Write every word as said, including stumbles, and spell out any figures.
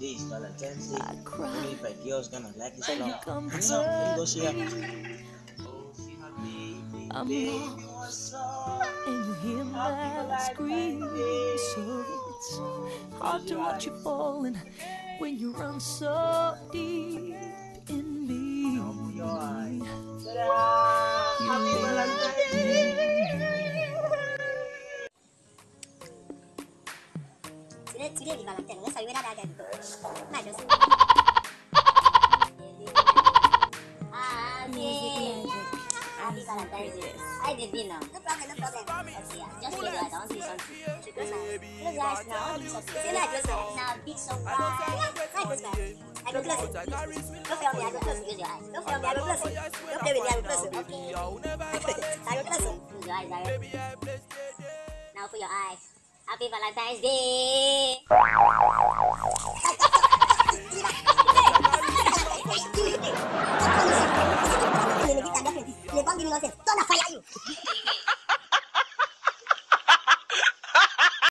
Today is Valentine's Day. I I don't cry know if a girl's gonna like this when you song. come So let me go close see to her. me. Oh, see her baby, I'm baby, lost, what's up? and you hear Happy that Valentine's scream. So Day. it's Close hard to your watch eyes. you falling when you run Close your so eyes. deep in Now open your eyes. me. Ta-da! You Happy Valentine's Day. Today, today is Valentine. Let's say where that guy go. Not just. Ah, Music okay. Happy magic. Valentine's Day. I did dinner. No problem, no problem. Okay, yeah. Just close your eyes. I want to do something. Should close my eyes. Close your eyes now. I want to do something. Say like close my eyes. Now big surprise. Now close my eyes. I go close it. Don't fail me. I go close it. Close your eyes. Don't fail me. I go close it. Don't play with me. I go close it. Okay. I go close it. Close your eyes, Darren. Now open your eyes. Happy Valentine's Day. Don't fire you.